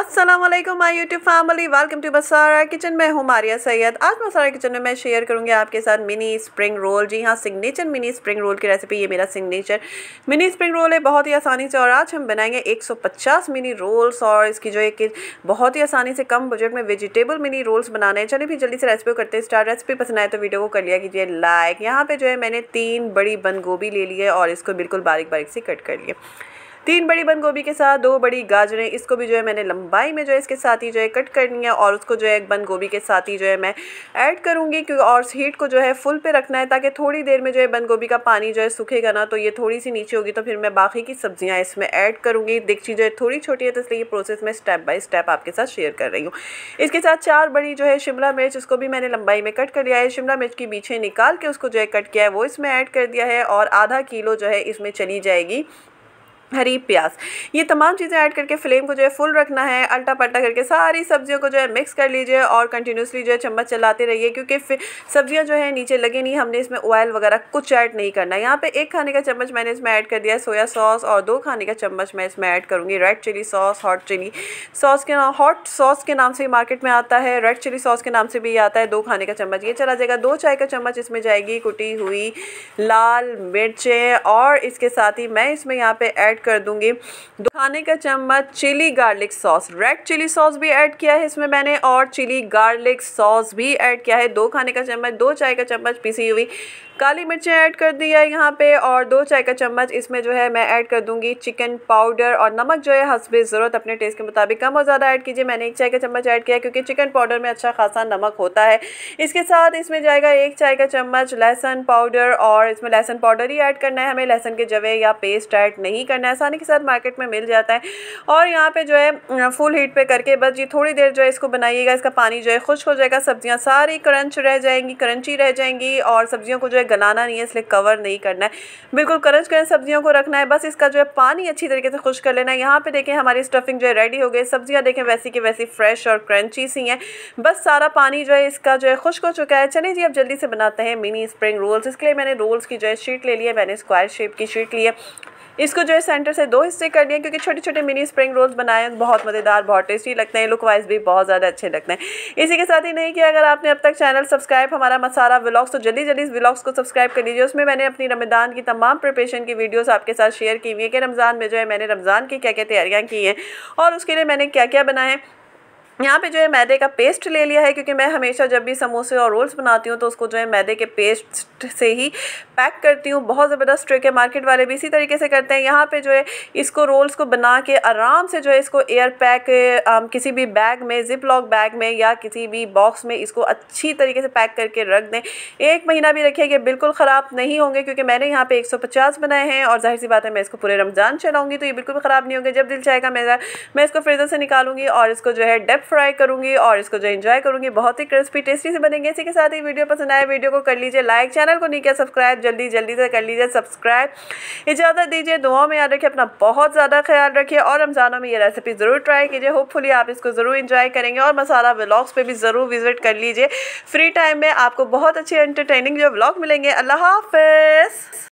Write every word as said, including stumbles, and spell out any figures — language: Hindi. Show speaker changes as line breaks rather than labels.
अस्सलाम वालेकुम my YouTube family, welcome to Masara kitchen. में हूँ मारिया सैयद। आज मसारा किचन में मैं शेयर करूँगी आपके साथ मिनी स्प्रिंग रोल। जी हाँ, सिग्नेचर मिनी स्प्रिंग रोल की रेसिपी। ये मेरा सिग्नेचर मिनी स्प्रिंग रोल है, बहुत ही आसानी से। और आज हम बनाएंगे एक सौ पचास मिनी रोल्स, और इसकी जो है कि बहुत ही आसानी से कम बजट में वेजिटेबल मिनी रोल्स बनाने हैं। चलिए फिर जल्दी से रेसिपी करते हैं स्टार्ट। रेसिपी पसंद आए तो वीडियो को कर लिया कीजिए लाइक। यहाँ पे जो है मैंने तीन बड़ी बंद गोभी ले ली है और इसको बिल्कुल बारीक बारीक से कट कर लिया। तीन बड़ी बंद गोभी के साथ दो बड़ी गाजरें, इसको भी जो है मैंने लंबाई में जो है इसके साथ ही जो है कट करनी है। और उसको जो है एक बंद गोभी के साथ ही जो है मैं ऐड करूँगी, क्योंकि और हीट को जो है फुल पे रखना है, ताकि थोड़ी देर में जो है बंद गोभी का पानी जो है सूखेगा ना, तो ये थोड़ी सी नीचे होगी, तो फिर मैं बाकी की सब्जियाँ इसमें ऐड करूँगी। देगची जो है थोड़ी छोटी है, तो इसलिए ये प्रोसेस मैं स्टेप बाय स्टेप आपके साथ शेयर कर रही हूँ। इसके साथ चार बड़ी जो है शिमला मिर्च, उसको भी मैंने लंबाई में कट कर लिया है। शिमला मिर्च की बीछे निकाल के उसको जो है कट किया है, वो इसमें ऐड कर दिया है। और आधा किलो जो है इसमें चली जाएगी हरी प्याज। ये तमाम चीज़ें ऐड करके फ्लेम को जो है फुल रखना है। अल्टा पल्टा करके सारी सब्जियों को जो है मिक्स कर लीजिए और कंटिन्यूसली जो है चम्मच चलाते रहिए, क्योंकि सब्जियां जो है नीचे लगे नहीं। हमने इसमें ऑयल वगैरह कुछ ऐड नहीं करना है। यहाँ पे एक खाने का चम्मच मैंने इसमें ऐड कर दिया है सोया सॉस, और दो खाने का चम्मच मैं इसमें ऐड करूँगी red chilli sauce. Hot chilli sauce के नाम हॉट सॉस के नाम से मार्केट में आता है, रेड चिली सॉस के नाम से भी आता है। दो खाने का चम्मच ये चला जाएगा। दो चाय का चम्मच इसमें जाएगी कुटी हुई लाल मिर्चें, और इसके साथ ही मैं इसमें यहाँ पे ऐड कर दूंगी दो खाने का चम्मच chilli garlic sauce. Red chilli sauce भी ऐड किया है इसमें मैंने, और चिली गार्लिक सॉस भी ऐड किया है दो खाने का चम्मच। दो चाय का चम्मच पिसी हुई काली मिर्चें ऐड कर दिया है यहाँ पे, और दो चाय का चम्मच इसमें जो है मैं ऐड कर दूंगी चिकन पाउडर। और नमक जो है हस्बे ज़रूरत अपने टेस्ट के मुताबिक कम और ज़्यादा ऐड कीजिए। मैंने एक चाय का चम्मच ऐड किया है, क्योंकि चिकन पाउडर में अच्छा खासा नमक होता है। इसके साथ इसमें जाएगा एक चाय का चम्मच लहसुन पाउडर, और इसमें लहसुन पाउडर ही ऐड करना है हमें। लहसुन के जवे या पेस्ट ऐड नहीं करना है, आसानी के साथ मार्केट में मिल जाता है। और यहाँ पे जो है फुल हीट पे करके बस जी थोड़ी देर जो है इसको बनाइएगा। इसका पानी जो है खुश्क हो जाएगा, सब्जियाँ सारी क्रंच रह जाएंगी, क्रंची रह जाएंगी। और सब्जियों को जो है गलाना नहीं है, इसलिए कवर नहीं करना है, बिल्कुल क्रंच कर सब्जियों को रखना है। बस इसका जो है पानी अच्छी तरीके से खुश्क कर लेना है। यहाँ पे देखें हमारी स्टफिंग जो है रेडी हो गई। सब्जियाँ देखें वैसी की वैसी फ्रेश और क्रंची सी हैं। बस सारा पानी जो है इसका जो है खुश्क हो चुका है। चलिए जी अब जल्दी से बनाते हैं मिनी स्प्रिंग रोल्स। इसके लिए मैंने रोल्स की जो है शीट ले ली है, मैंने स्क्वायर शेप की शीट ली है। इसको जो है सेंटर से दो हिस्से कर दिए, क्योंकि छोटे छोटे मिनी स्प्रिंग रोल्स बनाए बहुत मज़ेदार, बहुत टेस्टी लगते हैं, लुक वाइज भी बहुत ज़्यादा अच्छे लगते हैं। इसी के साथ ही नहीं किया अगर आपने अब तक चैनल सब्सक्राइब हमारा मसारा व्लॉग्स, तो जल्दी जल्दी इस व्लॉग्स को सब्सक्राइब कर लीजिए। उसमें मैंने अपनी रमज़ान की तमाम प्रिपरेशन की वीडियोस आपके साथ शेयर की हुई है, कि रमज़ान में जो है मैंने रमज़ान की क्या क्या तैयारियाँ की हैं और उसके लिए मैंने क्या क्या बनाया है। यहाँ पे जो है मैदे का पेस्ट ले लिया है, क्योंकि मैं हमेशा जब भी समोसे और रोल्स बनाती हूँ तो उसको जो है मैदे के पेस्ट से ही पैक करती हूँ। बहुत ज़बरदस्त ट्रिक है, मार्केट वाले भी इसी तरीके से करते हैं। यहाँ पे जो है इसको रोल्स को बना के आराम से जो है इसको एयर पैक किसी भी बैग में, जिप लॉक बैग में या किसी भी बॉक्स में इसको अच्छी तरीके से पैक करके रख दें। एक महीना भी रखिए, बिल्कुल ख़राब नहीं होंगे, क्योंकि मैंने यहाँ पे एक सौ पचास बनाए हैं और जाहिर सी बात है मैं इसको पूरे रमज़ान चलाऊँगी, तो ये बिल्कुल भी ख़राब नहीं होंगे। जब दिल चाहेगा मेरा मैं इसको फ्रीज़र से निकालूंगी और इसको जो है डेप फ्राई करूंगी और इसको जो एंजॉय करूंगी। बहुत ही क्रिस्पी टेस्टी से बनेंगे। इसी के साथ ही वीडियो पसंद आए वीडियो को कर लीजिए लाइक, चैनल को नहीं किया सब्सक्राइब, जल्दी जल्दी से कर लीजिए सब्सक्राइब। इजाज़त दीजिए, दुआओं में याद रखिए, अपना बहुत ज़्यादा ख्याल रखिए, और रमज़ानों में ये रेसिपी ज़रूर ट्राई कीजिए। होपफुली आप इसको ज़रूर एंजॉय करेंगे, और मसाला व्लॉग्स पे भी ज़रूर विजिट कर लीजिए। फ्री टाइम में आपको बहुत अच्छे एंटरटेनिंग जो व्लॉग मिलेंगे। अल्लाह हाफ़िज़।